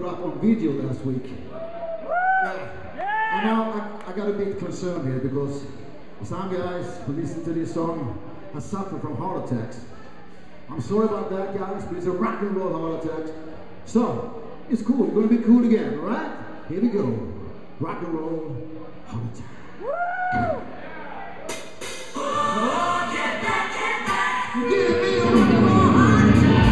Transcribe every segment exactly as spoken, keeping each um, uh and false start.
up on video last week. Yeah. And now I, I got a bit concerned here because some guys who listen to this song have suffered from heart attacks. I'm sorry about that, guys, but it's a rock and roll heart attack. So, it's cool. We're gonna be cool again, alright? Here we go. Rock and roll heart attack. Woo! Oh, get back, get back! Give me a rock and roll heart attack!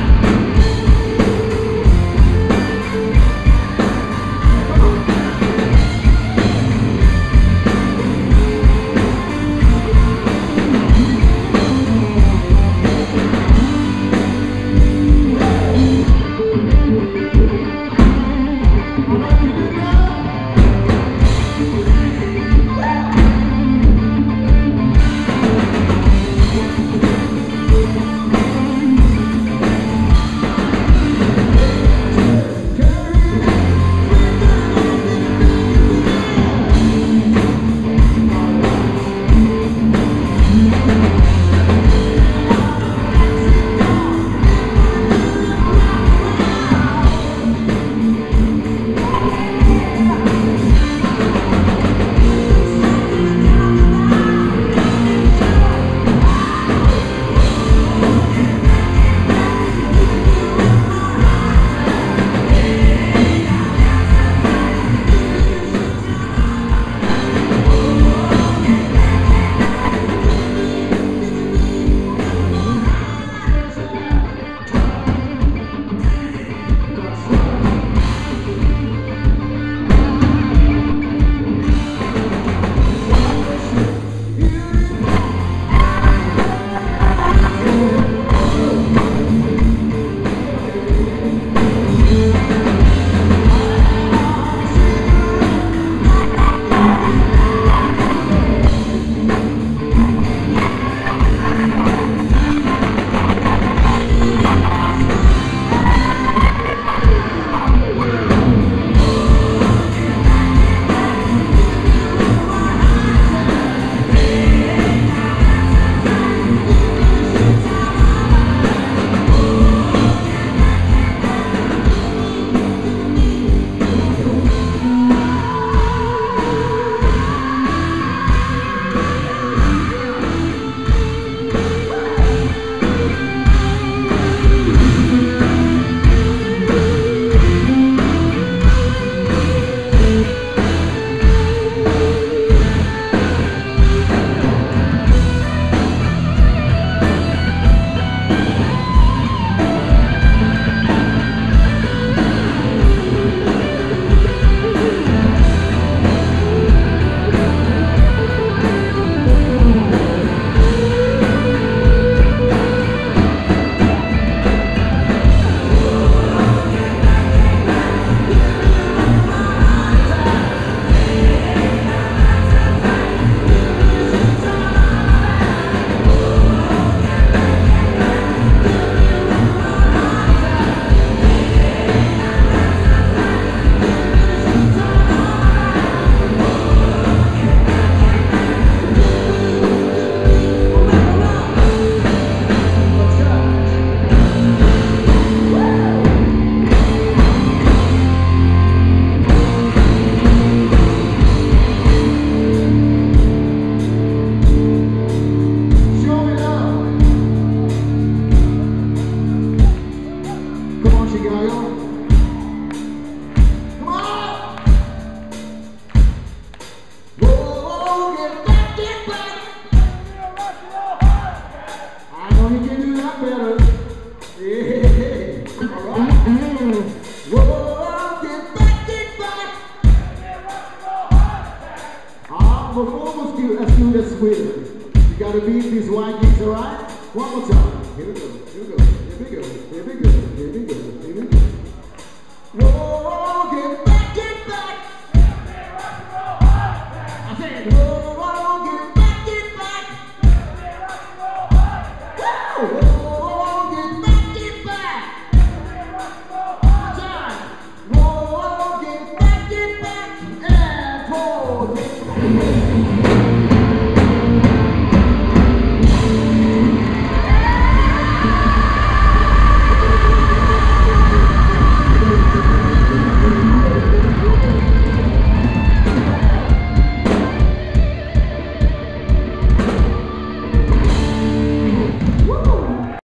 We're almost as good as Sweden. You gotta beat this white